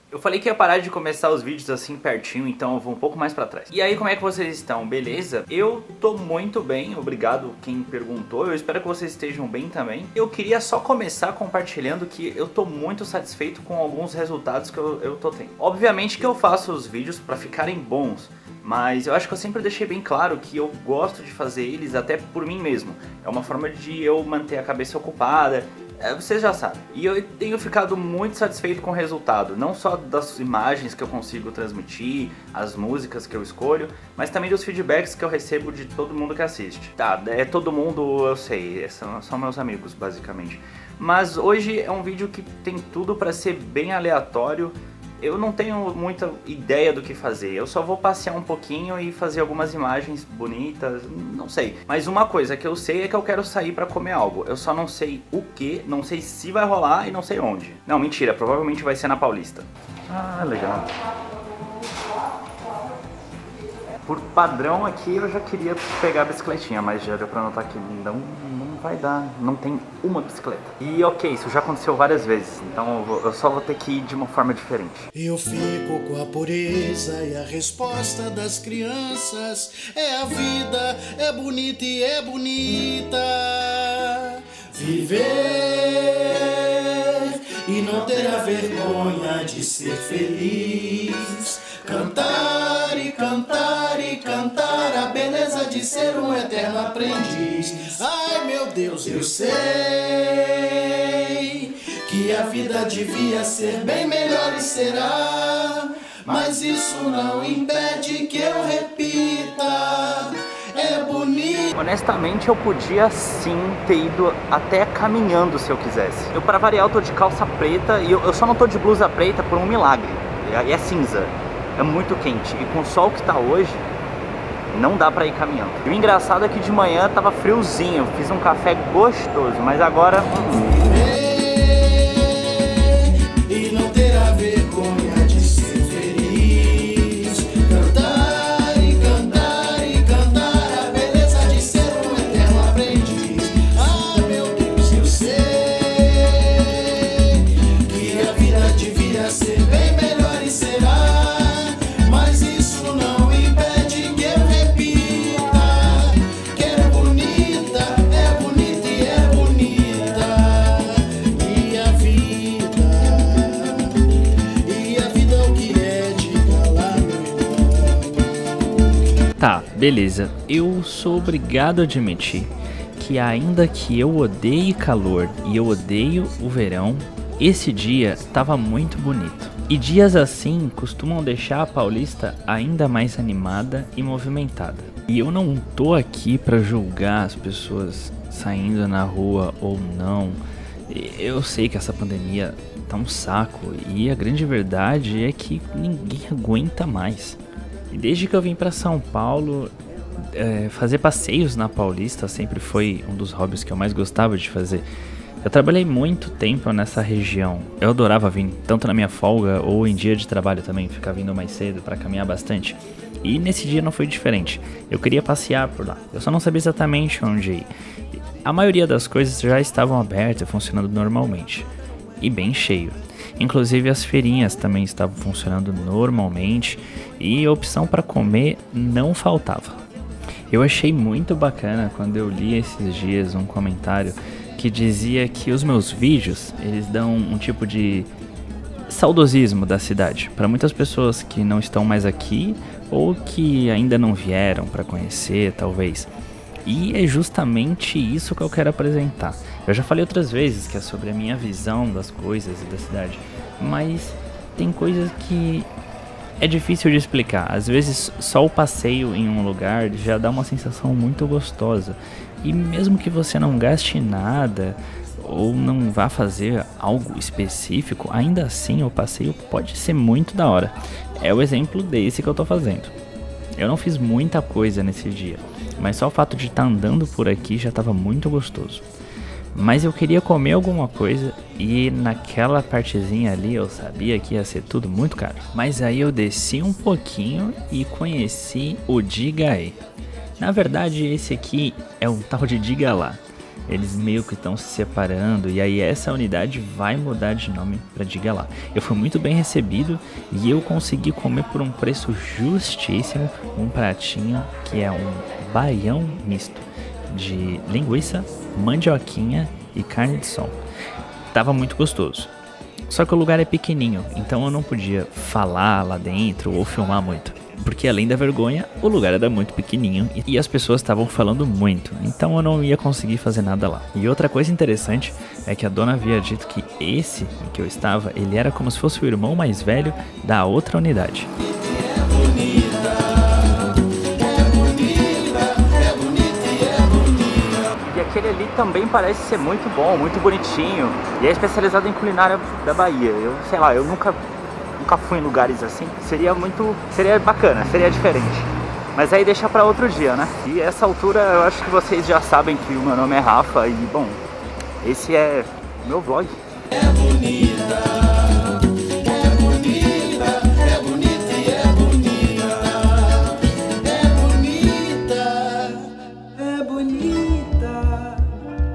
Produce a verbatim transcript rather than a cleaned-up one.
Eu falei que ia parar de começar os vídeos assim pertinho, então eu vou um pouco mais pra trás. E aí, como é que vocês estão? Beleza? Eu tô muito bem, obrigado quem perguntou, eu espero que vocês estejam bem também. Eu queria só começar compartilhando que eu tô muito satisfeito com alguns resultados que eu, eu tô tendo. Obviamente que eu faço os vídeos pra ficarem bons, mas eu acho que eu sempre deixei bem claro que eu gosto de fazer eles até por mim mesmo. É uma forma de eu manter a cabeça ocupada. É, vocês já sabem. E eu tenho ficado muito satisfeito com o resultado, não só das imagens que eu consigo transmitir, as músicas que eu escolho, mas também dos feedbacks que eu recebo de todo mundo que assiste. Tá, é todo mundo, eu sei, são, são meus amigos basicamente. Mas hoje é um vídeo que tem tudo pra ser bem aleatório. Eu não tenho muita ideia do que fazer, eu só vou passear um pouquinho e fazer algumas imagens bonitas, não sei. Mas uma coisa que eu sei é que eu quero sair pra comer algo, eu só não sei o que, não sei se vai rolar e não sei onde. Não, mentira, provavelmente vai ser na Paulista. Ah, legal. Por padrão aqui eu já queria pegar a bicicletinha, mas já deu pra notar que não, não vai dar, não tem uma bicicleta. E ok, isso já aconteceu várias vezes, então eu, vou, eu só vou ter que ir de uma forma diferente. Eu fico com a pureza e a resposta das crianças. É a vida, é bonita e é bonita. Viver e não ter a vergonha de ser feliz. Cantar e cantar e cantar a beleza de ser um eterno aprendiz. Ai meu Deus, eu sei que a vida devia ser bem melhor e será, mas isso não impede que eu repita. É bonito. Honestamente eu podia sim ter ido até caminhando se eu quisesse. Eu, pra variar, eu tô de calça preta e eu, eu só não tô de blusa preta por um milagre. E é cinza. É muito quente e com o sol que tá hoje, não dá pra ir caminhando. E o engraçado é que de manhã tava friozinho, fiz um café gostoso, mas agora... E não ter a vergonha de ser feliz. Cantar e cantar e cantar a beleza de ser um eterno aprendiz. Ah, meu Deus, eu sei que a vida devia ser bem melhor e será. Tá, beleza. Eu sou obrigado a admitir que ainda que eu odeie calor e eu odeio o verão, esse dia tava muito bonito. E dias assim costumam deixar a Paulista ainda mais animada e movimentada. E eu não tô aqui pra julgar as pessoas saindo na rua ou não. Eu sei que essa pandemia tá um saco e a grande verdade é que ninguém aguenta mais. E desde que eu vim para São Paulo, é, fazer passeios na Paulista sempre foi um dos hobbies que eu mais gostava de fazer. Eu trabalhei muito tempo nessa região. Eu adorava vir, tanto na minha folga ou em dia de trabalho também, ficar vindo mais cedo para caminhar bastante. E nesse dia não foi diferente. Eu queria passear por lá. Eu só não sabia exatamente onde ir. A maioria das coisas já estavam abertas e funcionando normalmente. E bem cheio. Inclusive as feirinhas também estavam funcionando normalmente e a opção para comer não faltava. Eu achei muito bacana quando eu li esses dias um comentário que dizia que os meus vídeos, eles dão um tipo de saudosismo da cidade para muitas pessoas que não estão mais aqui ou que ainda não vieram para conhecer, talvez. E é justamente isso que eu quero apresentar. Eu já falei outras vezes que é sobre a minha visão das coisas e da cidade, mas tem coisas que é difícil de explicar. Às vezes só o passeio em um lugar já dá uma sensação muito gostosa. E mesmo que você não gaste nada ou não vá fazer algo específico, ainda assim o passeio pode ser muito da hora. É o exemplo desse que eu tô fazendo. Eu não fiz muita coisa nesse dia, mas só o fato de estar andando por aqui já estava muito gostoso. Mas eu queria comer alguma coisa e naquela partezinha ali eu sabia que ia ser tudo muito caro. Mas aí eu desci um pouquinho e conheci o Diga Aí. Na verdade esse aqui é um tal de Diga Lá. eles meio que estão se separando, e aí essa unidade vai mudar de nome para Diga Lá. Eu fui muito bem recebido e eu consegui comer por um preço justíssimo um pratinho que é um baião misto de linguiça, mandioquinha e carne de sol. Tava muito gostoso. Só que o lugar é pequenininho, então eu não podia falar lá dentro ou filmar muito. Porque além da vergonha, o lugar era muito pequenininho e as pessoas estavam falando muito, então eu não ia conseguir fazer nada lá. E outra coisa interessante é que a dona havia dito que esse em que eu estava, ele era como se fosse o irmão mais velho da outra unidade. E aquele ali também parece ser muito bom, muito bonitinho, e é especializado em culinária da Bahia. Eu sei lá, eu nunca... Nunca fui em lugares assim, seria muito, seria bacana, seria diferente. Mas aí deixa pra outro dia, né? E essa altura eu acho que vocês já sabem que o meu nome é Rafa e, bom, esse é o meu vlog. É bonita.